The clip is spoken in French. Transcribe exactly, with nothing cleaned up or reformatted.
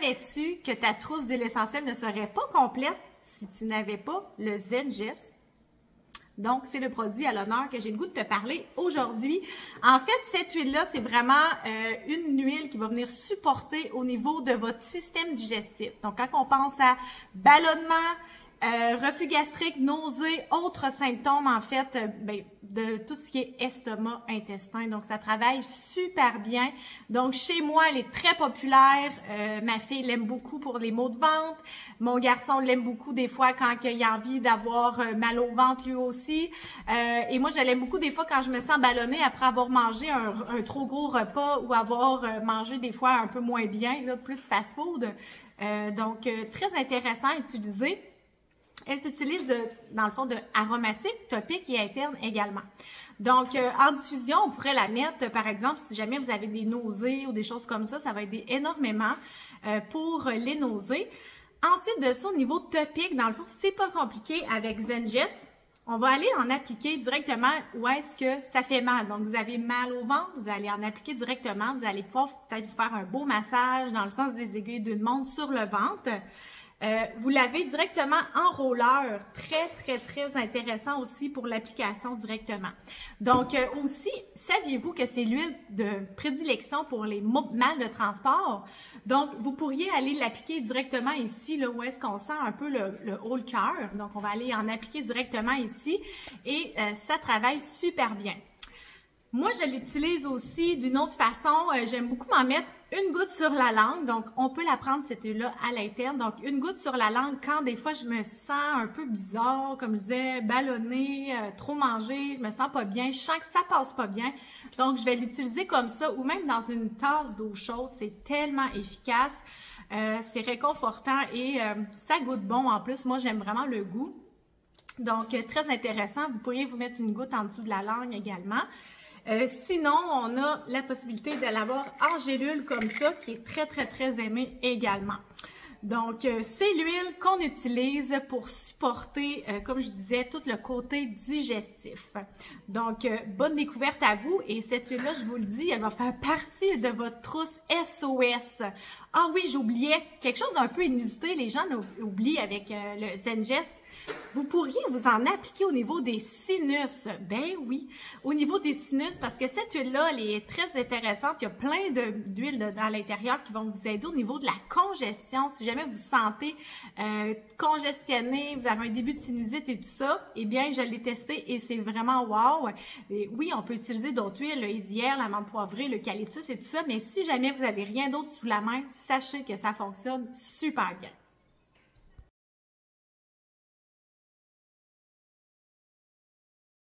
Savais-tu que ta trousse d'huile essentielle ne serait pas complète si tu n'avais pas le Zengest? Donc, c'est le produit à l'honneur que j'ai le goût de te parler aujourd'hui. En fait, cette huile-là, c'est vraiment euh, une huile qui va venir supporter au niveau de votre système digestif. Donc, quand on pense à ballonnement, euh, reflux gastrique, nausées, autres symptômes, en fait, euh, ben, de tout ce qui est estomac, intestin. Donc, ça travaille super bien. Donc, chez moi, elle est très populaire. Euh, ma fille l'aime beaucoup pour les maux de ventre. Mon garçon l'aime beaucoup des fois quand il a envie d'avoir mal au ventre lui aussi. Euh, et moi, je l'aime beaucoup des fois quand je me sens ballonnée après avoir mangé un, un trop gros repas ou avoir mangé des fois un peu moins bien, là, plus fast-food. Euh, donc, euh, très intéressant à utiliser. Elle s'utilise de, dans le fond, de aromatique, topique et interne également. Donc, euh, en diffusion, on pourrait la mettre, par exemple, si jamais vous avez des nausées ou des choses comme ça, ça va aider énormément euh, pour les nausées. Ensuite de ça, au niveau topique, dans le fond, c'est pas compliqué avec Zengest. On va aller en appliquer directement où est-ce que ça fait mal. Donc, vous avez mal au ventre, vous allez en appliquer directement. Vous allez pouvoir peut-être vous faire un beau massage dans le sens des aiguilles d'une montre sur le ventre. Euh, vous l'avez directement en roller, très, très, très intéressant aussi pour l'application directement. Donc, euh, aussi, saviez-vous que c'est l'huile de prédilection pour les mal de transport? Donc, vous pourriez aller l'appliquer directement ici, là où est-ce qu'on sent un peu le, le haut le cœur. Donc, on va aller en appliquer directement ici et euh, ça travaille super bien. Moi, je l'utilise aussi d'une autre façon. Euh, J'aime beaucoup m'en mettre une goutte sur la langue. Donc, on peut la prendre, cette huile-là, à l'interne. Donc, une goutte sur la langue quand des fois je me sens un peu bizarre, comme je disais, ballonnée, euh, trop mangée, je me sens pas bien, je sens que ça passe pas bien. Donc, je vais l'utiliser comme ça ou même dans une tasse d'eau chaude. C'est tellement efficace. Euh, c'est réconfortant et euh, ça goûte bon. En plus, moi, j'aime vraiment le goût. Donc, euh, très intéressant. Vous pourriez vous mettre une goutte en dessous de la langue également. Euh, sinon, on a la possibilité de l'avoir en gélule comme ça, qui est très, très, très aimée également. Donc, euh, c'est l'huile qu'on utilise pour supporter, euh, comme je disais, tout le côté digestif. Donc, euh, bonne découverte à vous. Et cette huile-là, je vous le dis, elle va faire partie de votre trousse S O S. Ah oui, j'oubliais quelque chose d'un peu inusité. Les gens l'oublient avec euh, le Zengest. Vous pourriez vous en appliquer au niveau des sinus. Ben oui, au niveau des sinus, parce que cette huile-là, elle est très intéressante. Il y a plein d'huiles dans l'intérieur qui vont vous aider au niveau de la congestion. Si jamais vous vous sentez euh, congestionné, vous avez un début de sinusite et tout ça, eh bien, je l'ai testé et c'est vraiment wow. Et oui, on peut utiliser d'autres huiles, le Isière, l'amande poivrée, l'eucalyptus et tout ça, mais si jamais vous n'avez rien d'autre sous la main, sachez que ça fonctionne super bien.